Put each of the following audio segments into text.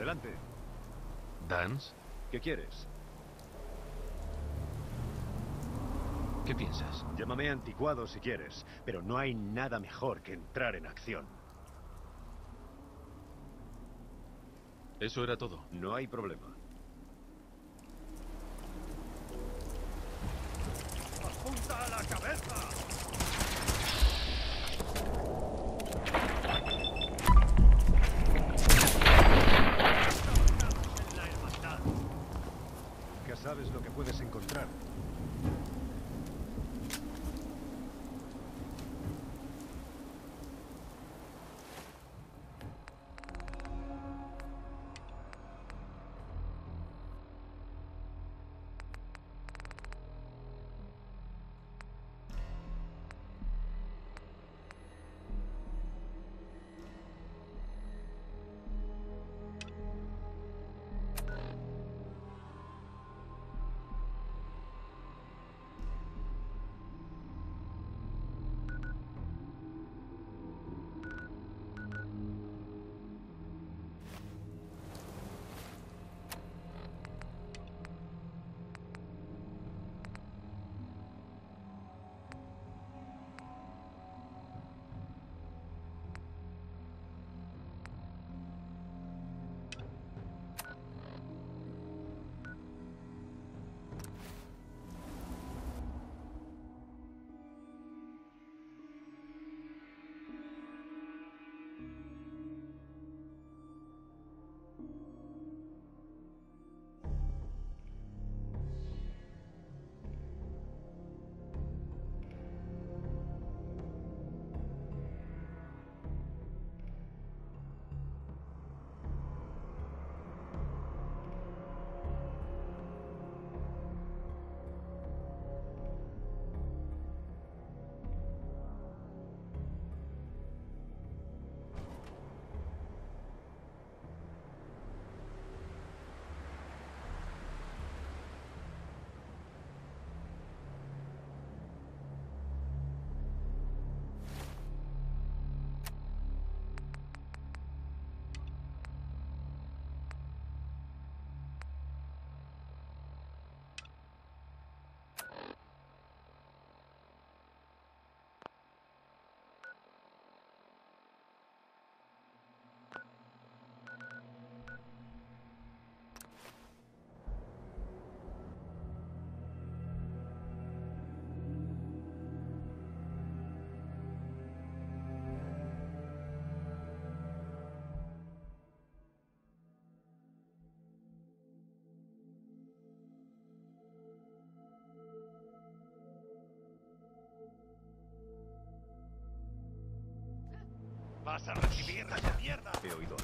Adelante. ¿Dance? ¿Qué quieres? ¿Qué piensas? Llámame anticuado si quieres, pero no hay nada mejor que entrar en acción. Eso era todo. No hay problema. ¡Apunta a la cabeza! Ya sabes lo que puedes encontrar. ¡Vas a recibir la mierda! He oído.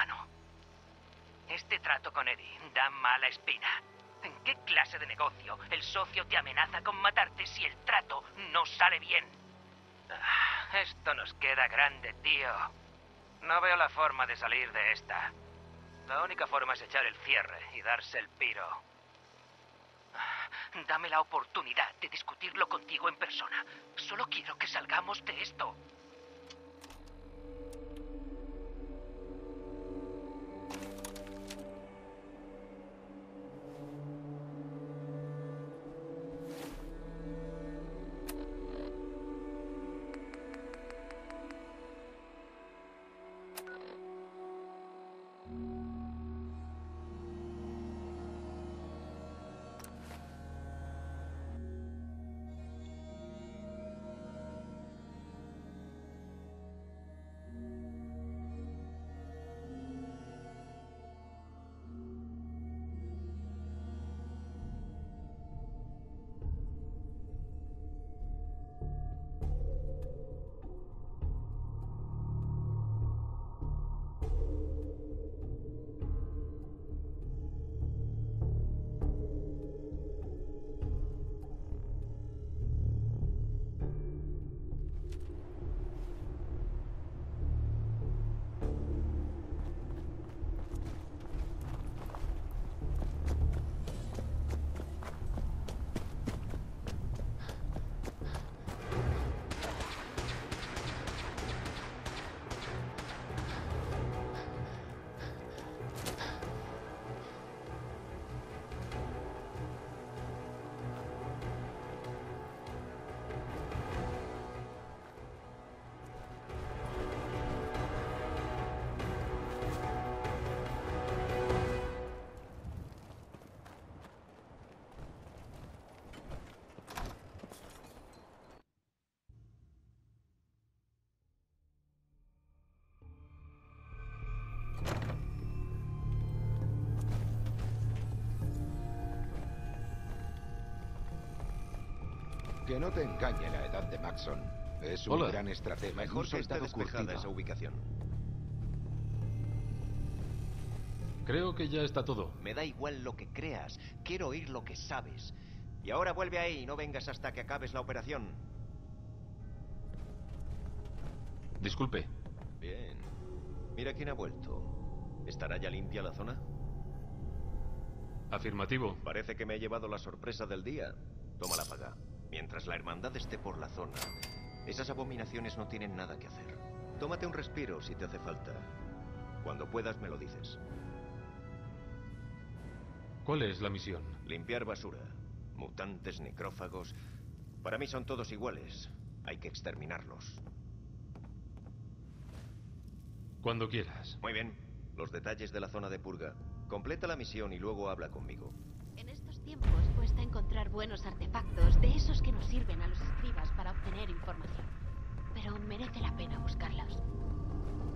mano. Este trato con Eddie da mala espina. ¿En qué clase de negocio el socio te amenaza con matarte si el trato no sale bien? Esto nos queda grande, tío. No veo la forma de salir de esta. La única forma es echar el cierre y darse el piro. Dame la oportunidad de discutirlo contigo en persona. Solo quiero que salgamos de esto. Que no te engañe la edad de Maxson. Es un Hola. gran estratega. Mejor un que esté soldado despejada curtido. esa ubicación. Creo que ya está todo. Me da igual lo que creas. Quiero oír lo que sabes. Y ahora vuelve ahí y no vengas hasta que acabes la operación. Disculpe. Bien. Mira quién ha vuelto. ¿Estará ya limpia la zona? Afirmativo. Parece que me he llevado la sorpresa del día. Toma la paga. Mientras la hermandad esté por la zona, esas abominaciones no tienen nada que hacer. Tómate un respiro si te hace falta. Cuando puedas me lo dices. ¿Cuál es la misión? Limpiar basura. Mutantes, necrófagos. Para mí son todos iguales. Hay que exterminarlos. Cuando quieras. Muy bien. Los detalles de la zona de purga. Completa la misión y luego habla conmigo. En estos tiempos cuesta encontrar buenos artefactos, de esos que nos sirven a los escribas para obtener información. Pero merece la pena buscarlos.